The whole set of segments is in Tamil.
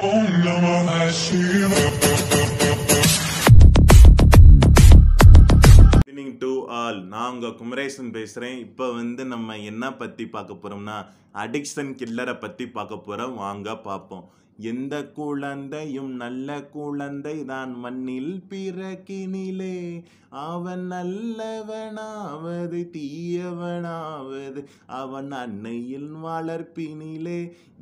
Evening to all. நான் உங்க குமரேசன் பேசுறேன். இப்போ நம்ம என்ன பத்தி பார்க்க போறோம்னா அடிக்ஷன் கில்லரை பத்தி பார்க்க போறோம். வாங்க பார்ப்போம். எந்த குழந்தையும் நல்ல குழந்தை தான் மண்ணில் பிறக்கினிலே, அவன் நல்லவனாவது தீயவனாவது அவன் அன்னையில் வளர்ப்பினிலே.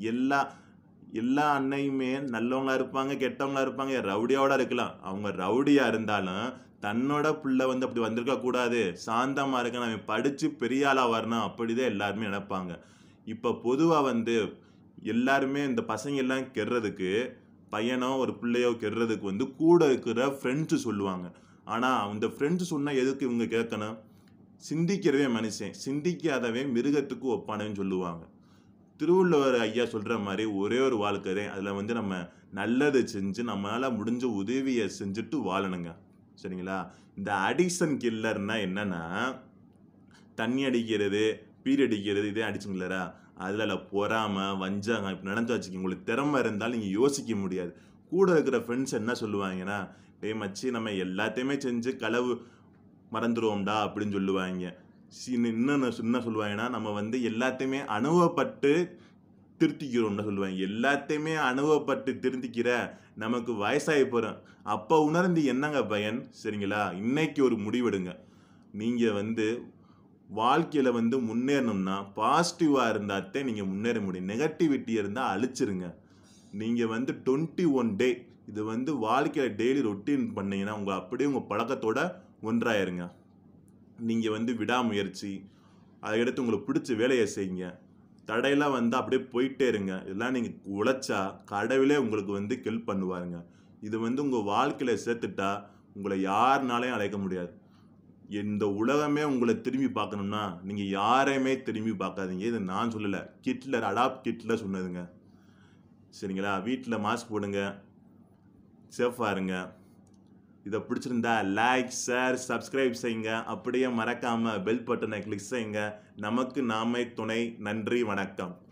எல்லா அன்னையுமே நல்லவங்களா இருப்பாங்க, கெட்டவங்களா இருப்பாங்க, ரவுடியோட இருக்கலாம். அவங்க ரவுடியா இருந்தாலும் தன்னோட பிள்ளை அப்படி வந்திருக்க கூடாது, சாந்தமா இருக்கணும், அவன் படிச்சு பெரிய ஆளா வரணும், அப்படிதான் எல்லாருமே நினைப்பாங்க. இப்ப பொதுவா எல்லாருமே இந்த பசங்க எல்லாம் கெடுறதுக்கு, பையனோ ஒரு பிள்ளையோ கெடுறதுக்கு கூட இருக்கிற ஃப்ரெண்ட்ஸ் சொல்லுவாங்க. ஆனா அந்த ஃப்ரெண்ட்ஸ் சொன்னா எதுக்கு இவங்க கேட்கணும்? சிந்திக்கிறவே மனுஷன், சிந்திக்காதவன் மிருகத்துக்கு ஒப்பானவன்னு சொல்லுவாங்க. திருவள்ளுவர் ஐயா சொல்ற மாதிரி ஒரே ஒரு வாழ்க்கை, அதுல நம்ம நல்லது செஞ்சு நம்மளால முடிஞ்ச உதவியை செஞ்சுட்டு வாழணுங்க. சரிங்களா? இந்த அடிக்ஷன் கில்லர்னா என்னன்னா, தண்ணி அடிக்கிறது, பீர் அடிக்கிறது, இதே அடிக்ஷன் கில்லரா? அதுல பொறாம, வஞ்சாங்க இப்ப நடந்து வச்சுக்கோங்க. உங்களுக்கு திறமை இருந்தாலும் நீங்க யோசிக்க முடியாது. கூட இருக்கிற ஃப்ரெண்ட்ஸ் என்ன சொல்லுவாங்கன்னா, டேய் மச்சி, நம்ம எல்லாத்தையுமே செஞ்சு களவு மறந்துடுவோம்டா அப்படின்னு சொல்லுவாங்க. இன்னொன்னு என்ன சொல்லுவாங்கன்னா, நம்ம எல்லாத்தையுமே அனுபவப்பட்டு திருத்திக்கிறோம்னு சொல்லுவாங்க. எல்லாத்தையுமே அனுபவப்பட்டு திருத்திக்கிற நமக்கு வயசாகி போகிறோம். அப்போ உணர்ந்து என்னங்க பயன்? சரிங்களா? இன்னைக்கு ஒரு முடிவெடுங்க. நீங்கள் வாழ்க்கையில் முன்னேறணும்னா பாசிட்டிவாக இருந்தாத்தே நீங்கள் முன்னேற முடியும். நெகட்டிவிட்டி இருந்தால் அழிச்சிருங்க. நீங்கள் 21 டே இது வாழ்க்கையில் டெய்லி ரொட்டீன் பண்ணீங்கன்னா அப்படியே உங்கள் பழக்கத்தோட ஒன்றாயிருங்க. நீங்கள் விடாமுயற்சி, அதை எடுத்து உங்களுக்கு பிடிச்ச வேலையை செய்யுங்க. தடையெல்லாம் அப்படியே போயிட்டே இருங்க. இதெல்லாம் நீங்கள் உழைச்சா கடவுளே உங்களுக்கு ஹெல்ப் பண்ணுவாருங்க. இது உங்கள் வாழ்க்கையில் சேர்த்துட்டா உங்களை யாருனாலையும் அழைக்க முடியாது. இந்த உலகமே உங்களை திரும்பி பார்க்கணும்னா நீங்கள் யாரையுமே திரும்பி பார்க்காதீங்க. இது நான் சொல்லலை, ஹிட்லர் சொன்னதுங்க. சரிங்களா? வீட்டில் மாஸ்க் போடுங்க, சேஃபாக இருங்க. இதை பிடிச்சிருந்தா லைக், ஷேர், சப்ஸ்கிரைப் செய்யுங்க. அப்படியே மறக்காமல் பெல் பட்டனை கிளிக் செய்யுங்க. நமக்கு நாமே துணை. நன்றி, வணக்கம்.